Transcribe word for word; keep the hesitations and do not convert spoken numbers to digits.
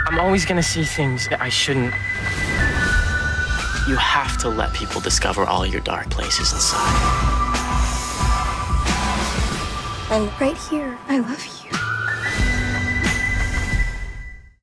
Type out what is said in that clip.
I'm always gonna see things that I shouldn't. You have to let people discover all your dark places inside. And right here, I love you.